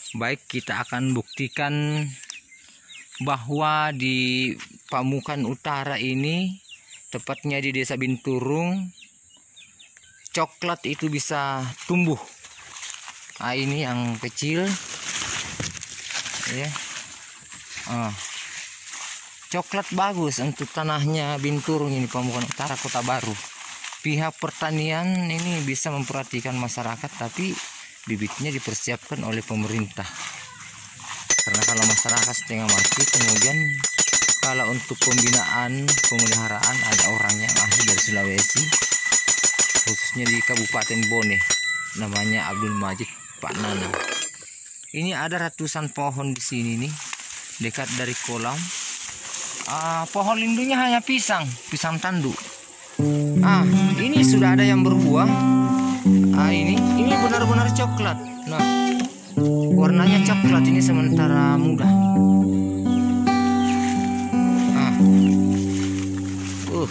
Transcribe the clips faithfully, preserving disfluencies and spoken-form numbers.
Baik, kita akan buktikan bahwa di Pamukan Utara ini, tepatnya di Desa Binturung, coklat itu bisa tumbuh. Nah, ini yang kecil ya. Ah, coklat bagus untuk tanahnya Binturung ini, Pamukan Utara, Kota Baru. Pihak pertanian ini bisa memperhatikan masyarakat, tapi bibitnya dipersiapkan oleh pemerintah. Karena kalau masyarakat setengah mati, kemudian kalau untuk pembinaan pemeliharaan ada orang yang ahli dari Sulawesi, khususnya di Kabupaten Bone, namanya Abdul Majid Pak Nanang. Ini ada ratusan pohon di sini nih, dekat dari kolam. Ah, pohon lindungnya hanya pisang, pisang tanduk. Ah, ini sudah ada yang berbuah. Ah, ini, ini benar-benar coklat. Nah, warnanya coklat ini sementara muda. Ah, uh,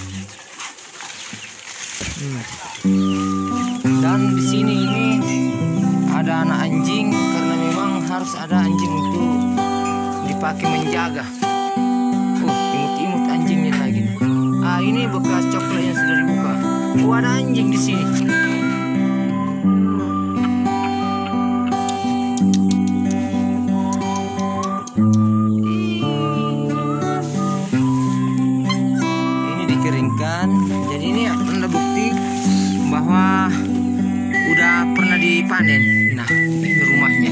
hmm. Dan di sini ini ada anak anjing, karena memang harus ada anjing untuk dipakai menjaga. Oh, imut-imut anjingnya lagi. Ah, ini bekas coklat yang sudah dibuka. Oh, ada anjing di sini. Ini dikeringkan. Jadi ini ada bukti bahwa udah pernah dipanen. Nah, ini rumahnya.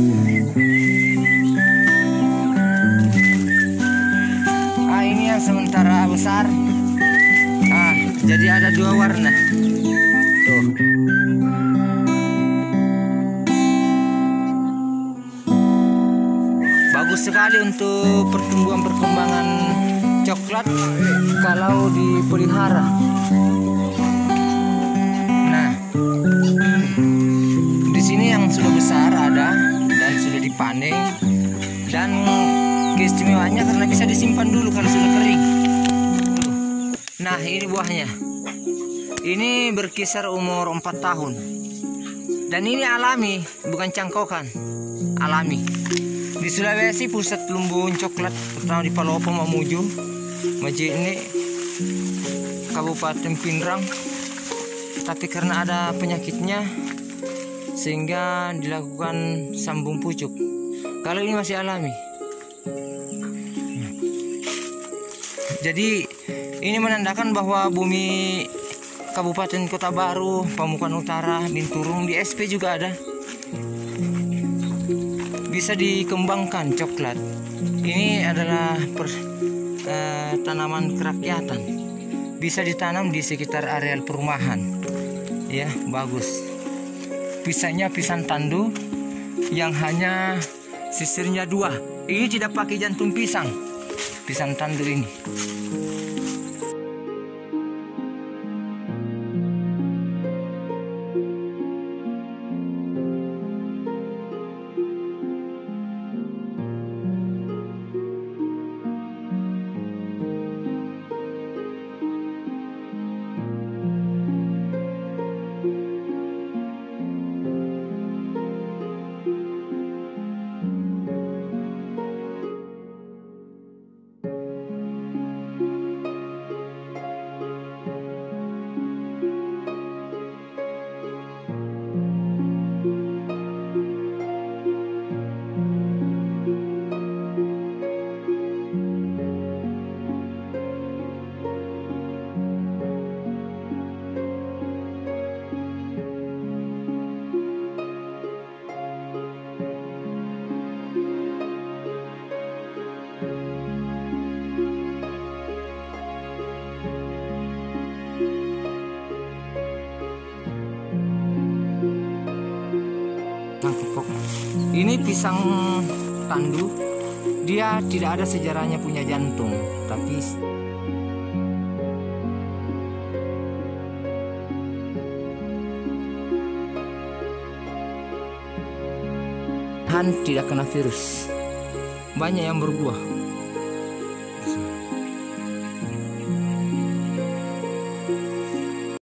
Ah, ini yang sementara besar. Ah, jadi ada dua warna. Tuh. Bagus sekali untuk pertumbuhan perkembangan coklat kalau dipelihara. Nah, di sini yang sudah besar ada dan sudah dipanen, dan keistimewaannya karena bisa disimpan dulu kalau sudah kering. Nah, ini buahnya. Ini berkisar umur empat tahun. Dan ini alami, bukan cangkokan. Alami. Di Sulawesi pusat lumbung coklat pertama di Palopo, Mamuju, Majene, Kabupaten Pindrang. Tapi karena ada penyakitnya sehingga dilakukan sambung pucuk. Kalau ini masih alami. Jadi ini menandakan bahwa bumi Kabupaten Kota Baru, Pamukan Utara, Binturung, di S P juga ada. Bisa dikembangkan coklat. Ini adalah per, eh, tanaman kerakyatan. Bisa ditanam di sekitar areal perumahan. Ya, bagus. Pisangnya pisang tandu yang hanya sisirnya dua. Ini tidak pakai jantung pisang. Pisang tandu ini. Ini pisang tandu, dia tidak ada sejarahnya punya jantung, tapi han tidak kena virus. Banyak yang berbuah.